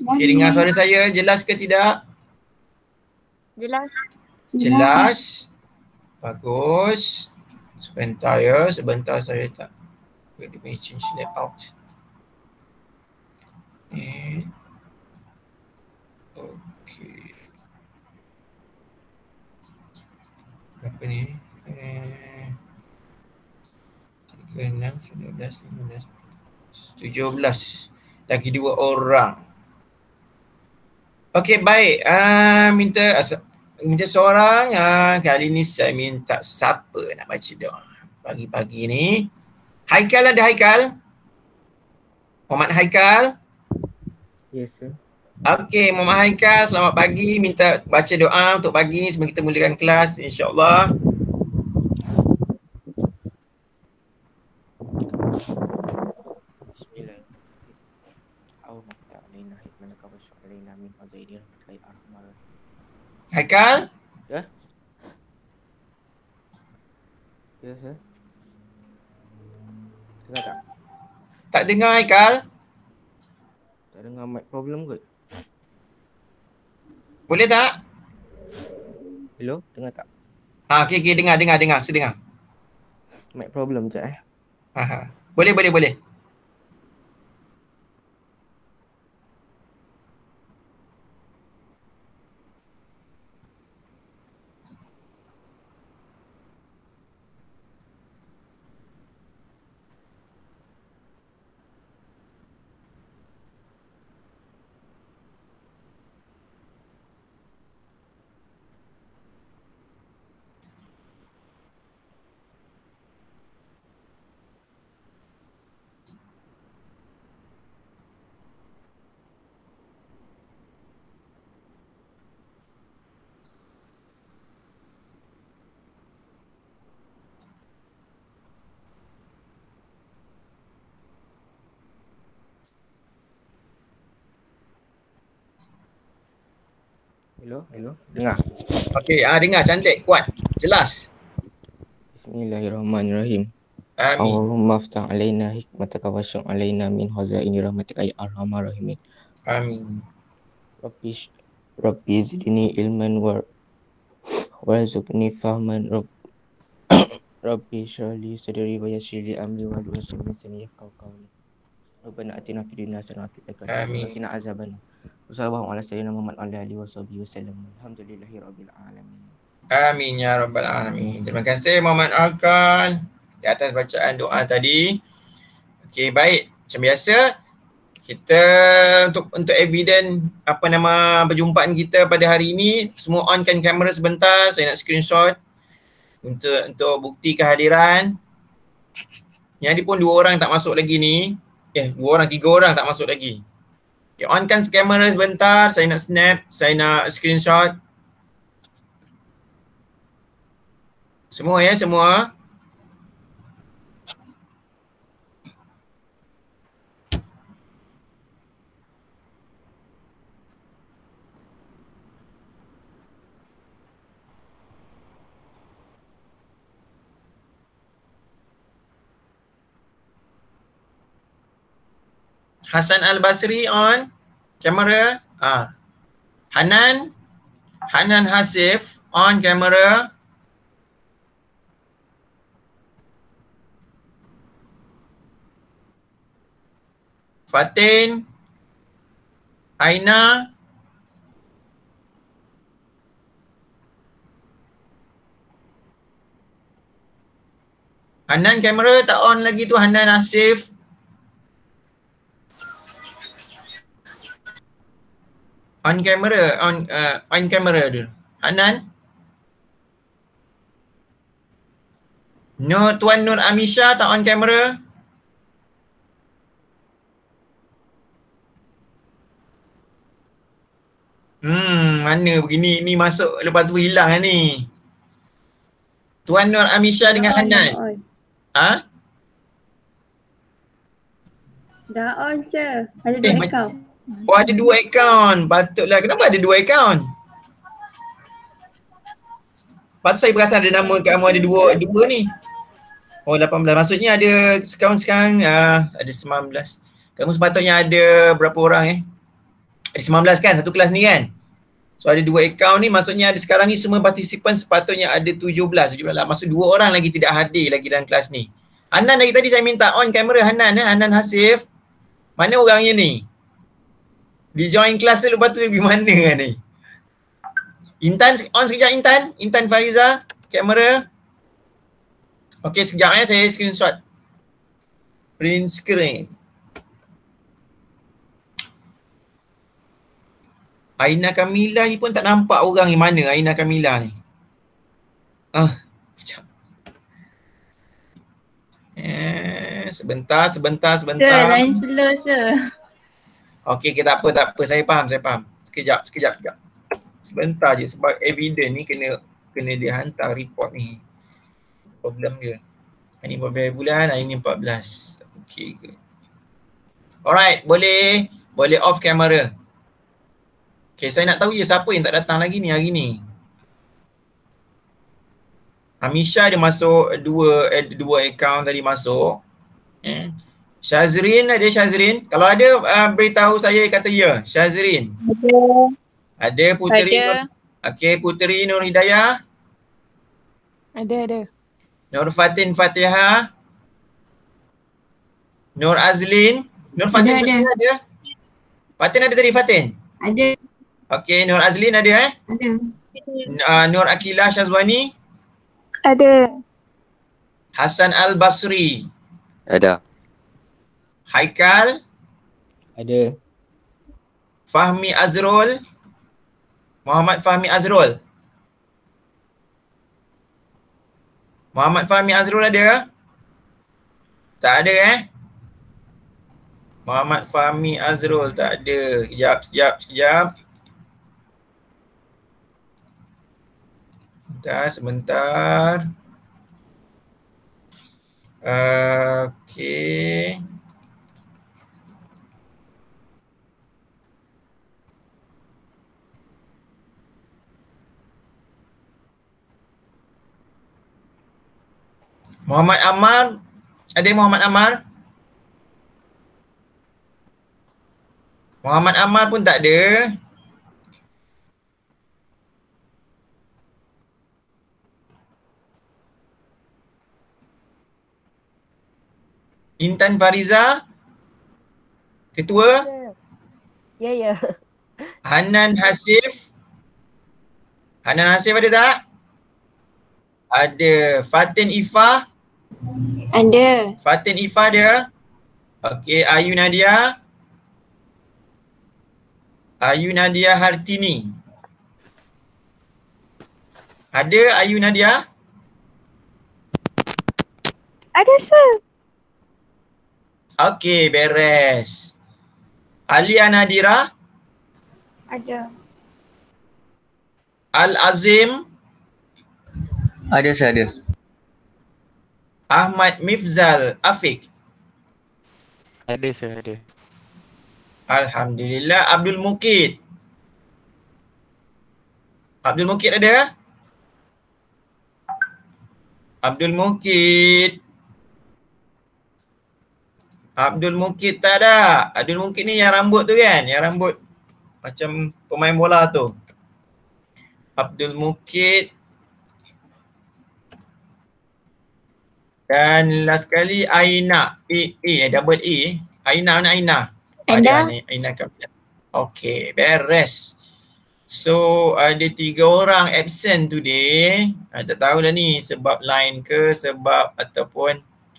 Okey, dengar suara saya jelas ke tidak? Jelas. Jelas. Bagus. Sebentar ya, sebentar saya tak boleh change layout. Okey. Berapa ni? 3, 6, 11, 15, 17. Lagi 2 orang. Okey, baik. Minta seorang. Kali ni saya minta siapa nak baca doa pagi-pagi ni. Haikal ada Haikal? Muhammad Haikal? Yes, sir. Okey, Muhammad Haikal, selamat pagi. Minta baca doa untuk pagi ni sebelum kita mulakan kelas, insya-Allah. Haikal? Ya? Ya, sir. Dengar tak? Tak dengar Haikal? Tak dengar mic problem kot. Boleh tak? Hello, dengar tak? Okey, dengar. Saya dengar. Mic problem je Boleh. Hello, dengar. Okey, dengar cantik, kuat, jelas. Bismillahirrahmanirrahim. Amin. Allahumma aftah alaina hikmataka wa syuk alaina min hazaini rahmatika ya arhamar rahimin. Amin. Rabbi zidni ilman warzuqni fahman. Rabbi shrahli sadri wa yassir li amri wa hlul 'uqdatam min lisani yafqahu qawli. Rabbana atina fid dunya hasanatan wa fil akhirati qina azabannar. Wassallallahu ala sayyidina Muhammad wa ala alihi wasallam. Alhamdulillahirabbil alamin. Amin ya rabbal alamin. Terima kasih Muhammad Haikal di atas bacaan doa tadi. Okey, baik. Macam biasa, kita untuk eviden perjumpaan kita pada hari ini, semua onkan kamera sebentar. Saya nak screenshot untuk bukti kehadiran. Yang ni pun 2 orang tak masuk lagi ni. 3 orang tak masuk lagi. Okay, onkan kamera sebentar, saya nak snap, saya nak screenshot. Semua ya, semua. Hasan Al-Basri on kamera. Hanan Hasif on kamera. Fatin, Aina, Hanan kamera tak on lagi tu, Hanan Hasif. On kamera, on kamera dulu. Hanan. Tuan Nur Amisha tak on kamera. Mana begini, ni masuk lepas tu hilang ni. Tuan Nur Amisha dengan Hanan. Dah on je. Ada 2 akaun. Oh, ada 2 akaun. Patutlah. Kenapa ada 2 akaun? Patut saya perasan ada nama kamu ada 2 ni. Oh, 18. Maksudnya ada sekarang ada 19. Kamu sepatutnya ada berapa orang Ada 19 kan satu kelas ni kan. So ada 2 akaun ni, maksudnya ada sekarang ni semua partisipan sepatutnya ada 17 lah. Maksud 2 orang lagi tidak hadir lagi dalam kelas ni. Hanan dari tadi saya minta on kamera Hanan, Hanan Hasif. Mana orangnya ni? Dia join kelas tu lepas tu dia pergi mana ni? Intan on sekejap Intan. Intan Fariza, kamera. Okey sekejap saya screenshot. Print screen. Aina Kamila ni pun tak nampak orang ni, mana Aina Kamila ni. Sekejap. Sebentar. Sir, line slow sir. Okey, tak apa. Saya faham. Sekejap. Sebentar je sebab evidence ni kena dia hantar report ni. Problem dia. Ini berapa bulan, hari ni 14. Okey ke. Alright, boleh off kamera. Okay, saya nak tahu je siapa yang tak datang lagi ni hari ni. Amisha dia masuk dua akaun tadi masuk. Syazrin ada Syazrin? Kalau ada beritahu saya kata ya. Syazrin. Ada Puteri. Ada. Okey, Puteri Nur Hidayah. Ada. Nur Fatin Fatihah. Nur Azlin. Nur Fatin ada. Fatin ada tadi Fatin? Ada. Okey, Nur Azlin ada Ada. Nur Akilah Syazwani? Ada. Hasan Al-Basri? Ada. Haikal? Ada. Fahmi Azrul? Muhammad Fahmi Azrul? Muhammad Fahmi Azrul ada? Tak ada Muhammad Fahmi Azrul tak ada. Sekejap. Sebentar. Okey. Muhammad Ammar. Ada Muhammad Ammar? Muhammad Ammar pun tak ada. Intan Fariza? Ketua? Ya. Hanan Hasif? Hanan Hasif ada tak? Ada. Fatin Ifah? Ada. Fatin Ifah ada? Okey, Ayu Nadia? Ayu Nadia Hartini? Ada Ayu Nadia? Ada sir. Okey, beres. Alia Nadira? Ada. Al-Azim? Ada saya ada. Ahmad Mifzal Afiq? Ada saya ada. Alhamdulillah. Abdul Mukid? Abdul Mukid ada? Abdul Mukid? Abdul Mukid tak ada. Abdul Mukid ni yang rambut tu kan? Yang rambut macam pemain bola tu. Abdul Mukid. Dan last kali Aina. Double A. Aina mana Aina? Ada ni Aina Kamila. Okey, beres. So ada 3 orang absent today. Tak tahulah ni sebab line ke sebab ataupun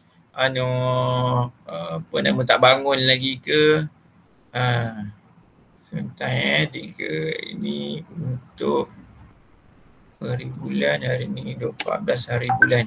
apa nama tak bangun lagi ke. Sebentar 3 ini untuk hari bulan, hari ni 14 hari bulan.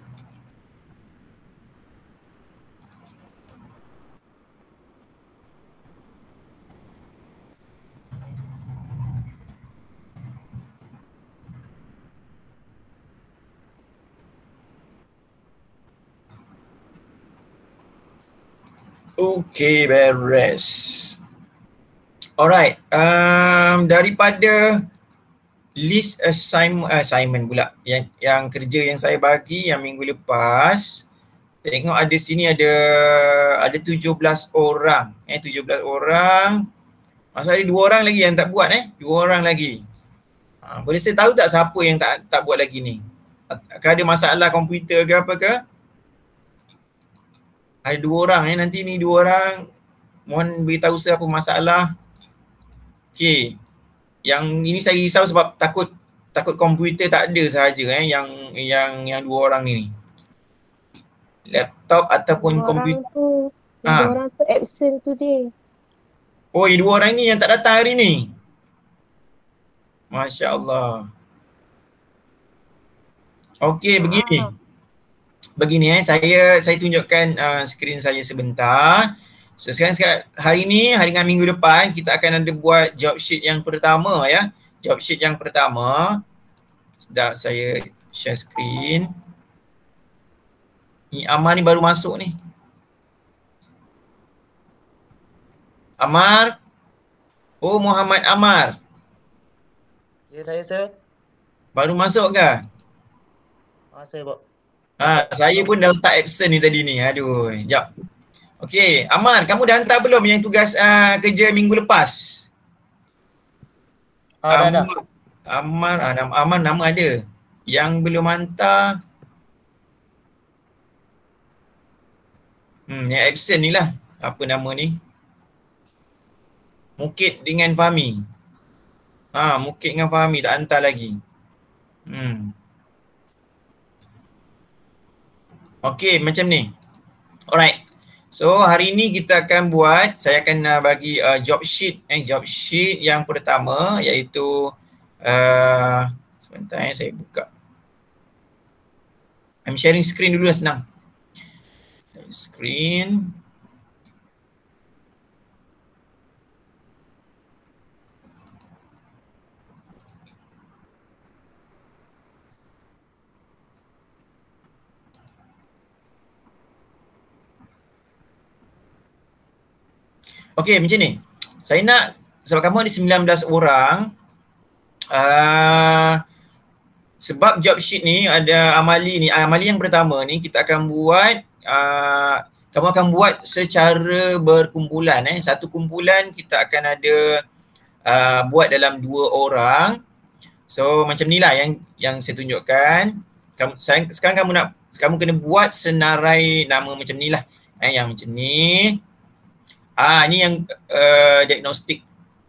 Okay, beres. Alright, daripada list assignment pula yang kerja yang saya bagi yang minggu lepas, tengok ada sini ada 17 orang. 17 orang. Masa ada 2 orang lagi yang tak buat 2 orang lagi. Boleh saya tahu tak siapa yang tak buat lagi ni? Adakah ada masalah komputer ke apa ke? Ada 2 orang nanti ni 2 orang mohon beritahu saya apa masalah. Okey. Yang ini saya risau sebab takut komputer tak ada sahaja yang 2 orang ni. Laptop ataupun komputer. 2 orang tu absent today. Oh, 2 orang ni yang tak datang hari ni. Masya Allah. Okey, begini saya tunjukkan skrin saya sebentar. So, sekarang hari ni, hari dengan minggu depan kita akan ada buat job sheet yang pertama ya. Job sheet yang pertama. Sedap saya share skrin. Ni Amar ni baru masuk ni. Amar. Oh, Muhammad Amar. Ya, saya sir. Baru masuk ke? Saya Pak. Saya pun dah letak absent ni tadi ni. Aduh, jap. Okey, Amar, kamu dah hantar belum yang tugas kerja minggu lepas? Dah. Amar nama ada. Yang belum hantar yang absent ni lah. Apa nama ni? Mukid dengan Fahmi. Mukid dengan Fahmi tak hantar lagi. Okey, macam ni. Alright. So, hari ni kita akan buat, saya akan bagi job sheet. Job sheet yang pertama iaitu, sebentar saya buka. I'm sharing screen dulu lah senang. Screen. Okey, macam ni. Saya nak, sebab kamu ada 19 orang, sebab job sheet ni ada amali ni. Amali yang pertama ni kita akan buat, kamu akan buat secara berkumpulan. Satu kumpulan kita akan ada buat dalam 2 orang. So macam ni lah yang saya tunjukkan. Sekarang kamu kena buat senarai nama macam ni lah. Yang macam ni. Ni yang diagnostik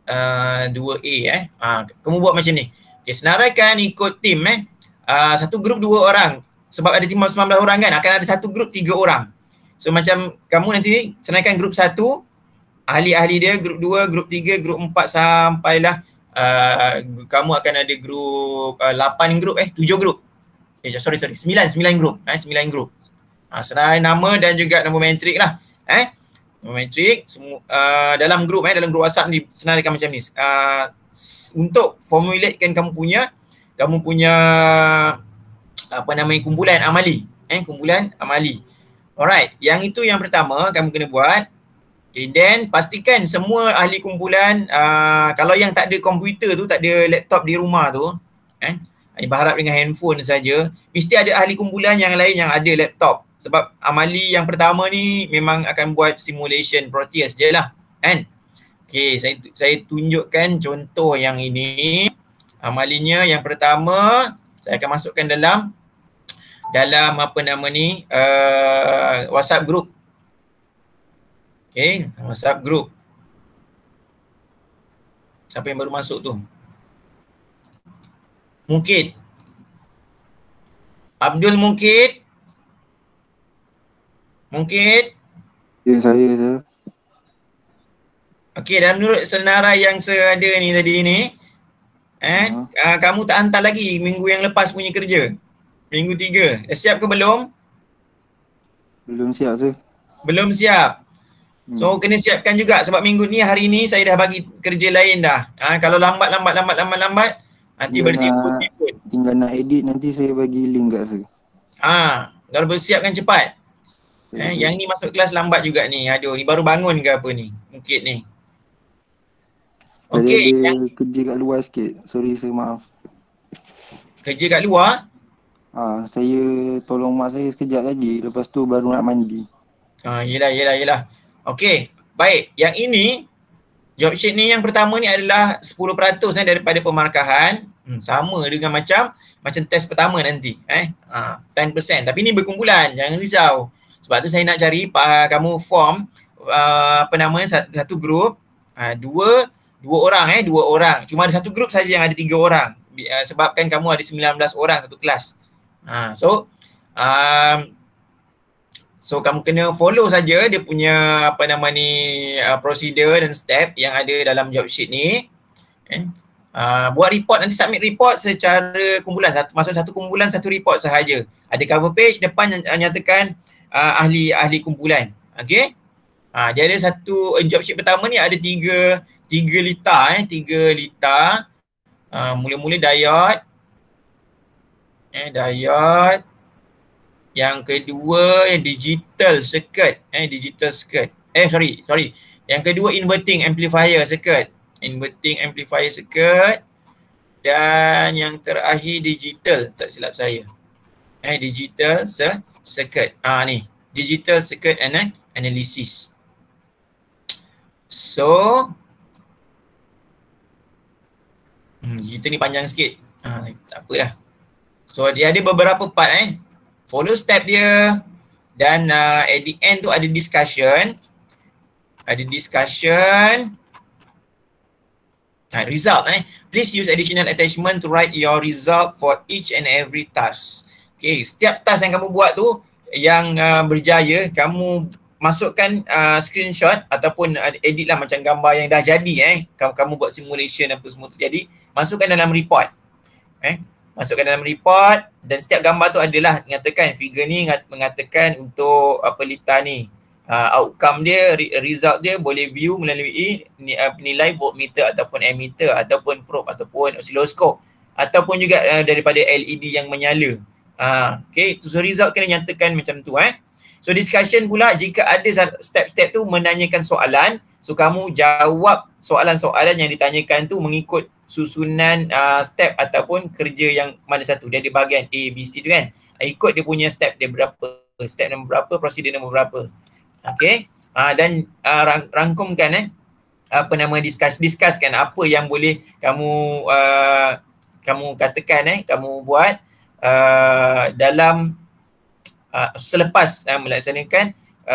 2A kamu buat macam ni. Okay, senaraikan ikut tim satu grup 2 orang. Sebab ada tim 19 orang kan, akan ada satu grup 3 orang. So macam kamu nanti senaraikan grup 1, ahli-ahli dia, grup 2, grup 3, grup 4 sampailah kamu akan ada grup 8 grup 7 grup. Sorry 9 grup. 9 grup. Senarai nama dan juga nombor matrik lah. Matrik dalam grup WhatsApp ni senaraikan macam ni. Untuk formulatekan kamu punya kumpulan amali. Kumpulan amali. Alright, yang itu yang pertama kamu kena buat. Okay, then pastikan semua ahli kumpulan, kalau yang tak ada komputer tu, tak ada laptop di rumah tu, berharap dengan handphone saja, mesti ada ahli kumpulan yang lain yang ada laptop. Sebab amali yang pertama ni memang akan buat simulation Proteus je lah, kan? Okay, saya tunjukkan contoh yang ini. Amalinya yang pertama, saya akan masukkan dalam WhatsApp group. Okay, WhatsApp group. Siapa yang baru masuk tu? Mungkin Abdul Mungkin. Ya, saya. Okey, dan menurut senarai yang saya ada ni tadi ni, kamu tak hantar lagi minggu yang lepas punya kerja. Minggu 3. Dah siap ke belum? Belum siap, sir. Belum siap. So kena siapkan juga sebab minggu ni, hari ni saya dah bagi kerja lain dah. Kalau lambat nanti bertimbun. Tinggal nak edit, nanti saya bagi link kat sir. Kalau bersiapkan cepat. Yang ni masuk kelas lambat juga ni. Aduh, ni baru bangun ke apa ni? Mungkin ni. Okey, kerja kat luar sikit. Sorry sir, maaf. Kerja kat luar? Saya tolong mak saya sekejap tadi. Lepas tu baru nak mandi. Yelah. Okey, baik. Yang ini job sheet ni yang pertama ni adalah 10% daripada pemarkahan. Sama dengan macam test pertama nanti. 10%. Tapi ni berkumpulan, jangan risau. Sebab tu saya nak cari kamu form satu grup, dua orang. Cuma ada satu grup saja yang ada 3 orang. Sebabkan kamu ada 19 orang satu kelas. So kamu kena follow saja dia punya prosedur dan step yang ada dalam job sheet ni. Buat report, nanti submit report secara kumpulan. Maksud satu kumpulan satu report sahaja. Ada cover page, depan nyatakan ahli kumpulan. Okey. Dia ada satu job sheet pertama ni ada 3 litar 3 litar. Mula-mula diode. Diode. Yang kedua digital circuit. Yang kedua inverting amplifier circuit. Dan yang terakhir digital, tak silap saya. Digital circuit. Ni, digital circuit analysis. So kita ni panjang sikit. Tak apalah. So dia ada beberapa part follow step dia, dan at the end tu ada discussion. Result please use additional attachment to write your result for each and every task. Okay, setiap task yang kamu buat tu yang berjaya, kamu masukkan screenshot ataupun edit lah macam gambar yang dah jadi. Kamu buat simulation apa semua tu jadi, masukkan dalam report. Masukkan dalam report, dan setiap gambar tu adalah mengatakan figure ni mengatakan untuk litar ni. Outcome dia, result dia boleh view melalui nilai voltmeter ataupun ammeter ataupun probe ataupun oscilloscope ataupun juga daripada LED yang menyala. Okay, so result kena nyatakan macam tu. So discussion pula, jika ada step-step tu menanyakan soalan, so kamu jawab soalan-soalan yang ditanyakan tu mengikut susunan step ataupun kerja yang mana satu. Dia ada bahagian A, B, C tu kan. Ikut dia punya step dia berapa, step nombor berapa, prosedur nombor berapa. Okay. Dan rangkumkan discusskan apa yang boleh kamu katakan kamu buat dalam selepas melaksanakan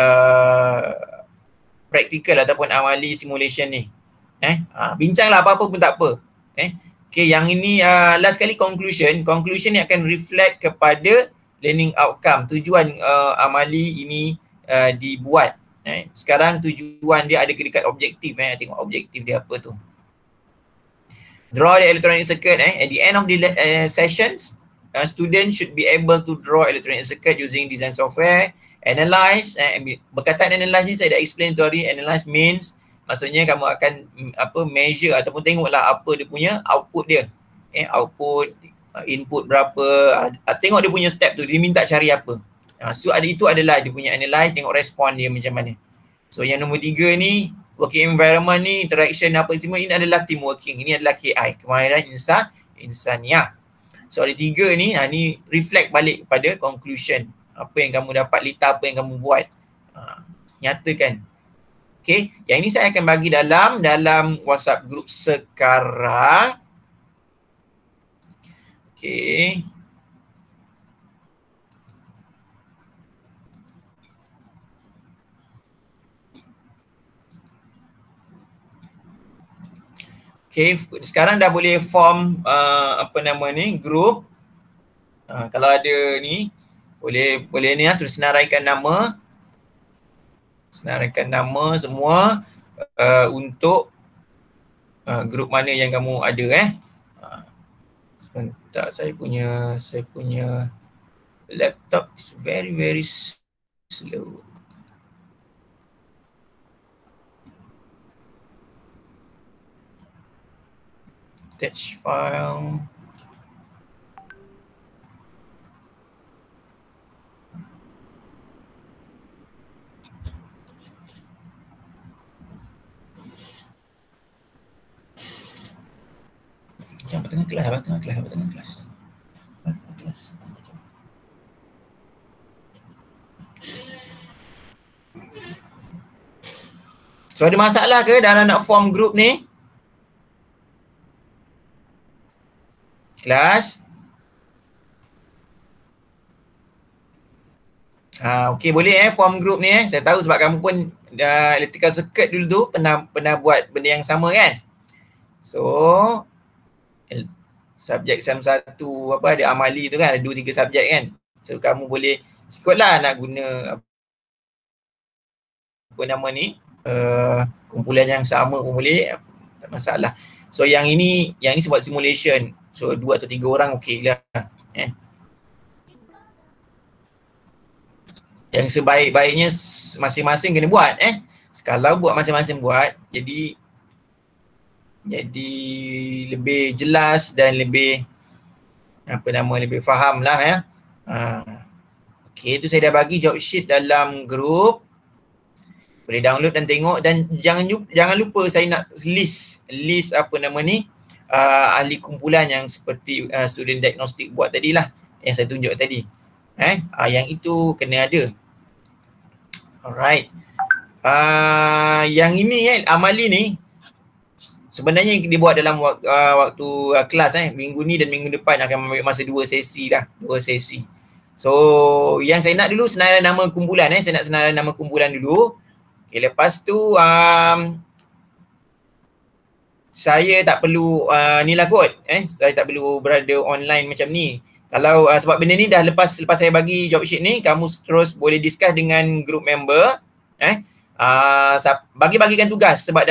praktikal ataupun amali simulation ni. Bincanglah apa-apa pun tak apa. Okay, yang ini last kali conclusion ni akan reflect kepada learning outcome, tujuan amali ini dibuat. Sekarang tujuan dia ada dekat objektif. Tengok objektif dia apa tu. Draw the electronic circuit. At the end of the sessions, student should be able to draw electronic circuit using design software. Analyze. Berkaitan analyze ni saya dah explain teori. Analyze means maksudnya kamu akan measure ataupun tengoklah apa dia punya output dia. Output, input berapa. Tengok dia punya step tu, dia minta cari apa. So itu adalah dia punya analyze, tengok respon dia macam mana. So yang nombor 3 ni, working environment ni, interaction apa semua, ini adalah team working. Ini adalah KI, kemahiran insaniah. So ada 3 ni, ni reflect balik kepada conclusion. Apa yang kamu dapat, litar apa yang kamu buat. Nyatakan. Okay, yang ini saya akan bagi dalam WhatsApp group sekarang. Okay. Okay, sekarang dah boleh form group. Kalau ada ni boleh ni terus senaraikan nama. Senaraikan nama semua untuk group mana yang kamu ada sebentar, saya punya laptop is very slow. Attach file. Jangan tengah kelas. So ada masalah ke dalam nak form group ni? Kelas? Okey, boleh form group ni Saya tahu sebab kamu pun electrical circuit dulu tu pernah buat benda yang sama kan? So subjek SEM 1 ada amali tu kan, ada 2-3 subjek kan. So kamu boleh ikutlah nak guna apa nama ni, kumpulan yang sama pun boleh, tak masalah. So yang ini sebab simulation. So 2 atau 3 orang okey lah kan. Yang sebaik-baiknya masing-masing kena buat Kalau buat masing-masing buat, jadi lebih jelas dan lebih lebih faham lah ya. Okey, tu saya dah bagi job sheet dalam group. Boleh download dan tengok, dan jangan lupa saya nak list ahli kumpulan yang seperti student diagnostic buat tadilah, yang saya tunjuk tadi. Yang itu kena ada. Alright. Yang ini amali ni sebenarnya dibuat dalam waktu kelas minggu ni dan minggu depan akan ambil masa 2 sesi lah, 2 sesi. So yang saya nak dulu senarai nama kumpulan saya nak senarai nama kumpulan dulu. Okay, lepas tu saya tak perlu ni lah kot saya tak perlu berada online macam ni. Kalau sebab benda ni dah lepas saya bagi job sheet ni, kamu terus boleh discuss dengan group member bagi-bagikan tugas, sebab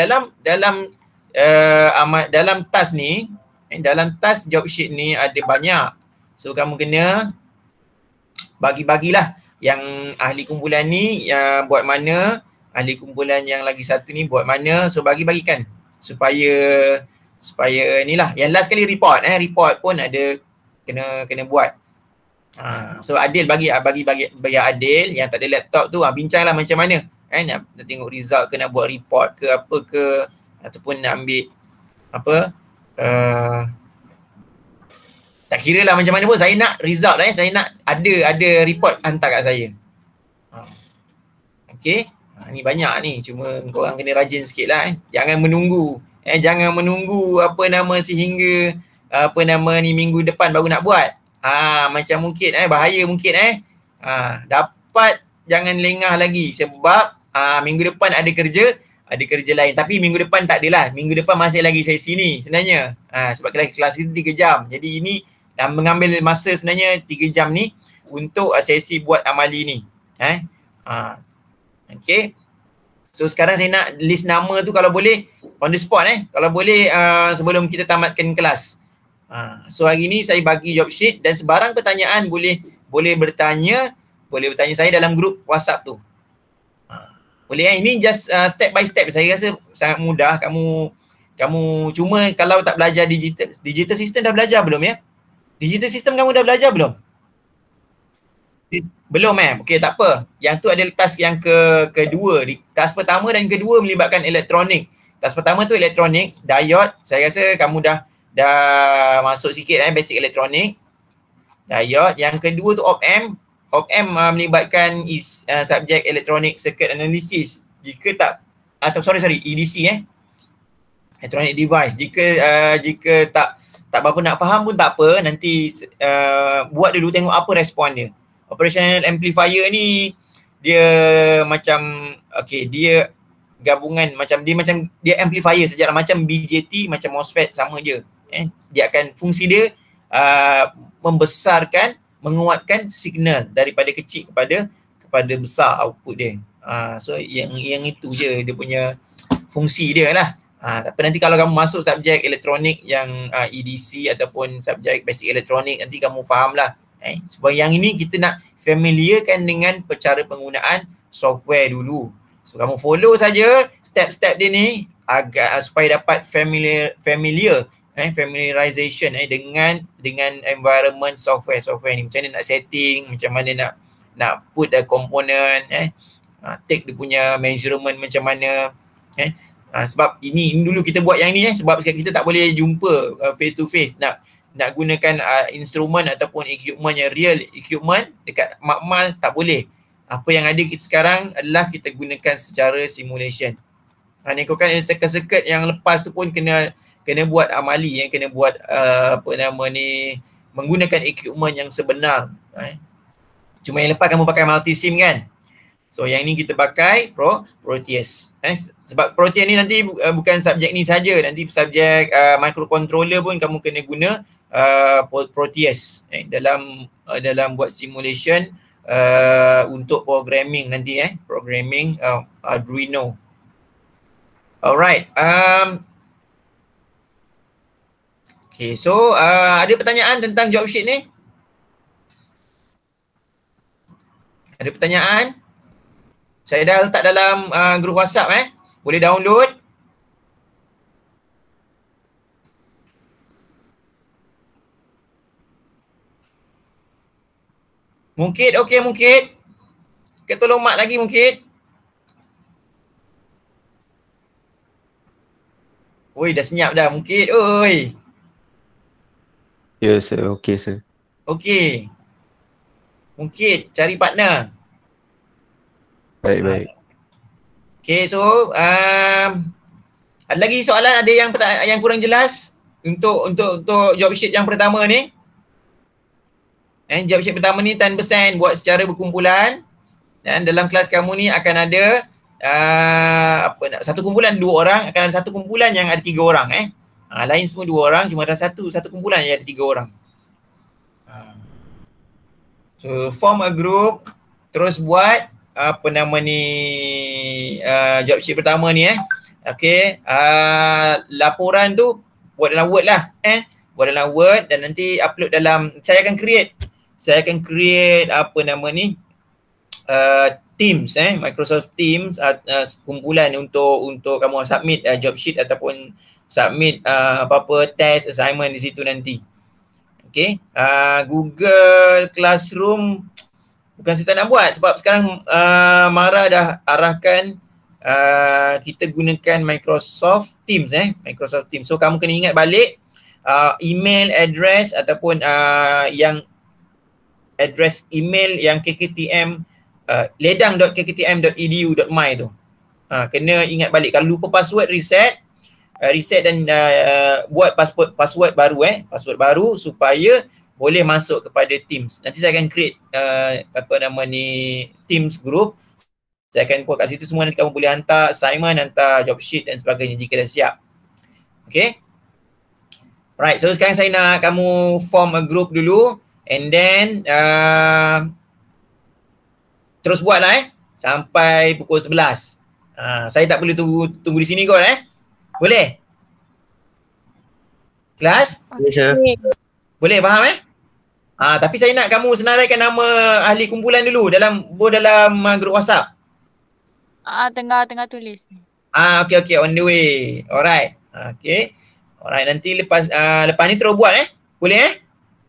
dalam task ni, dalam task job sheet ni ada banyak. So kamu kena bagi-bagilah yang ahli kumpulan ni buat mana, ahli kumpulan yang lagi satu ni buat mana. So bagi-bagikan supaya inilah. Yang last kali report pun ada kena buat. So Adil bagi Adil yang tak ada laptop tu bincanglah macam mana nak tengok result ke, nak buat report ke apa ke, ataupun nak ambil tak kira lah macam mana pun, saya nak result saya nak ada report hantar kat saya. Okey, ni banyak ni, cuma korang kena rajin sikit lah jangan menunggu sehingga minggu depan baru nak buat. Macam mungkin bahaya mungkin dapat jangan lengah lagi, sebab minggu depan ada kerja lain. Tapi minggu depan tak adalah, minggu depan masih lagi sesi ni sebenarnya. Sebab kelas itu 3 jam. Jadi ini mengambil masa sebenarnya 3 jam ni untuk sesi buat amali ni. Okay. So sekarang saya nak list nama tu kalau boleh on the spot kalau boleh sebelum kita tamatkan kelas. So hari ni saya bagi job sheet dan sebarang pertanyaan boleh bertanya saya dalam grup WhatsApp tu. Boleh ini just step by step. Saya rasa sangat mudah. Kamu cuma kalau tak belajar digital system dah belajar belum ya? Digital system kamu dah belajar belum? Belum okey, tak apa. Yang tu adalah task yang kedua. Task pertama dan kedua melibatkan elektronik. Task pertama tu elektronik, diode. Saya rasa kamu dah masuk sikit basic elektronik. Diode. Yang kedua tu op-amp. Op-amp melibatkan subjek elektronik circuit analysis. Jika tak atau sorry EDC electronic device. Jika tak berapa nak faham pun tak apa, nanti buat dulu tengok apa respon dia. Operational amplifier ni dia macam dia gabungan dia amplifier sejarah macam BJT, macam MOSFET, sama je. Dia akan fungsi dia membesarkan, menguatkan signal daripada kecil kepada besar output dia. So yang itu je dia punya fungsi dia lah. Tapi nanti kalau kamu masuk subjek elektronik yang EDC ataupun subjek basic elektronik, nanti kamu faham lah. Sebab yang ini kita nak familiarkan dengan cara penggunaan software dulu. So kamu follow saja step-step dia ni agar supaya dapat familiarization dengan environment software ni. Macam mana nak setting, macam mana nak put the component, take dia punya measurement macam mana. Sebab ini dulu kita buat yang ni sebab kita tak boleh jumpa face to face. Nak gunakan instrumen ataupun equipment yang real equipment dekat makmal tak boleh. Apa yang ada kita sekarang adalah kita gunakan secara simulation. Nikahkan ada teka-sekat yang lepas tu pun kena buat amali, kena buat menggunakan equipment yang sebenar. Cuma yang lepas kamu pakai multi-sim kan. So yang ni kita pakai Proteus. Sebab Proteus ni nanti bukan subjek ni saja, nanti subjek microcontroller pun kamu kena guna Proteus dalam buat simulation untuk programming nanti programming Arduino. Alright. Okay, so ada pertanyaan tentang job sheet ni? Ada pertanyaan? Saya dah letak dalam grup WhatsApp boleh download. Mungkin, okey mungkin. Kita tolong mak lagi mungkin. Oi, dah senyap dah mungkin. Oi. Ya, sir. Okey, sir. Okey. Mungkin cari partner. Baik. Okay, so ada lagi soalan, ada yang kurang jelas untuk job sheet yang pertama ni? Job sheet pertama ni 10% buat secara berkumpulan, dan dalam kelas kamu ni akan ada satu kumpulan 2 orang, akan ada satu kumpulan yang ada 3 orang lain semua 2 orang, cuma ada satu kumpulan yang ada 3 orang. So form a group, terus buat job sheet pertama ni okey, laporan tu buat dalam Word lah buat dalam Word, dan nanti upload dalam, saya akan create Teams Microsoft Teams kumpulan untuk kamu submit job sheet ataupun submit apa-apa test assignment di situ nanti. Okey, Google Classroom bukan saya tak nak buat sebab sekarang Mara dah arahkan kita gunakan Microsoft Teams Microsoft Teams. So kamu kena ingat balik email address ataupun yang address email yang KKTM ledang.kktm.edu.my tu. Kena ingat balik. Kalau lupa password, reset dan buat password baru password baru supaya boleh masuk kepada Teams. Nanti saya akan create Teams group. Saya akan buat kat situ semua, nanti kamu boleh hantar assignment, hantar job sheet dan sebagainya jika dah siap. Okay. Right, so sekarang saya nak kamu form a group dulu, and then terus buatlah sampai pukul 11. Saya tak perlu tunggu di sini kot Boleh? Kelas? Boleh, sir. Boleh, faham tapi saya nak kamu senaraikan nama ahli kumpulan dulu dalam grup WhatsApp. Tengah tulis. Okay, on the way. Alright. Okay. Alright, nanti lepas ni terus buat Boleh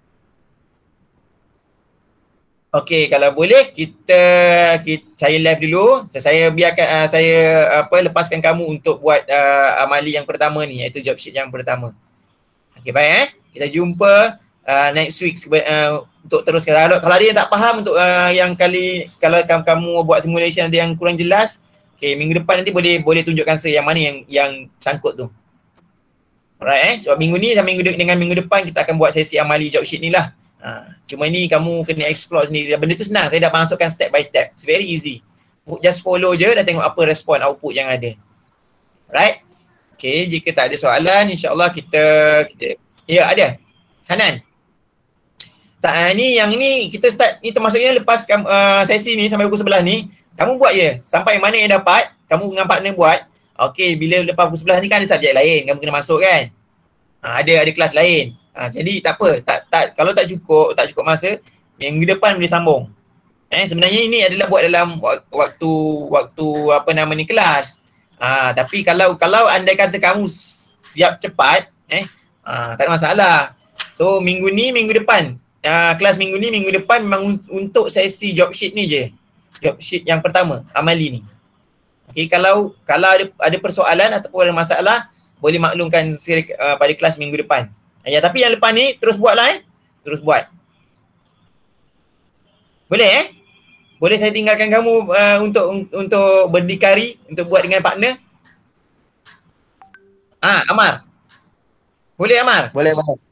Okay, kalau boleh saya live dulu. Saya biarkan lepaskan kamu untuk buat amali yang pertama ni, iaitu job sheet yang pertama. Okay, baik kita jumpa next week untuk teruskan. Kalau ada yang tak faham untuk kalau kamu buat simulation ada yang kurang jelas, okay, minggu depan nanti boleh tunjukkan saya yang mana yang sangkut tu. Alright sebab minggu ni sampai dengan minggu depan kita akan buat sesi amali job sheet ni lah. Cuma ni kamu kena explore sendiri. Benda tu senang, saya dah masukkan step by step. It's very easy. Just follow je dan tengok apa respon output yang ada. Right? Okay, jika tak ada soalan, insyaAllah kita ya, ada. Hanan? Tak, yang ni kita start, ni termasuknya lepas sesi ni sampai pukul 11 ni, kamu buat je. Sampai mana yang dapat, kamu dengan partner buat. Okay, bila lepas pukul 11 ni kan ada subjek lain, kamu kena masuk kan? Ada kelas lain. Jadi tak apa, kalau tak cukup masa, minggu depan boleh sambung. Sebenarnya ini adalah buat dalam waktu kelas. Tapi kalau andai kata kamu siap cepat, tak ada masalah. So minggu depan, kelas minggu depan memang untuk sesi job sheet ni je. Job sheet yang pertama, amali ni. Okay, kalau ada persoalan ataupun ada masalah, boleh maklumkan pada kelas minggu depan. Tapi yang lepas ni terus buatlah terus buat. Boleh Boleh saya tinggalkan kamu untuk berdikari untuk buat dengan partner? Amar. Boleh Amar? Boleh.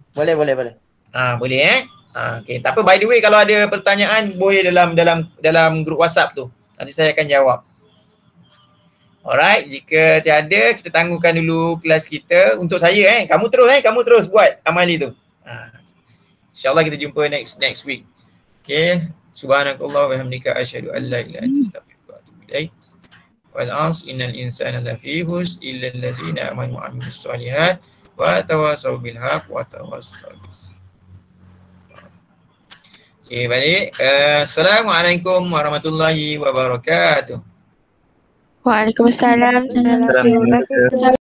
Boleh okey. Tak apa, by the way kalau ada pertanyaan boleh dalam grup WhatsApp tu. Nanti saya akan jawab. Alright, jika tiada kita tangguhkan dulu kelas kita untuk saya Kamu terus buat amali tu. InsyaAllah kita jumpa next week. Okay. Subhanakallah wa bihamdika asyhadu an la ilaha illa anta astaghfiruka wa atubu ilaik. Wal 'asr innal insana lafi khusr illa allazina amanu wa 'amilus solihat wa tawassaw bil haqq wa tawassaw bis. Okay, balik. Assalamualaikum warahmatullahi wabarakatuh. Waalaikumsalam. Assalamualaikum.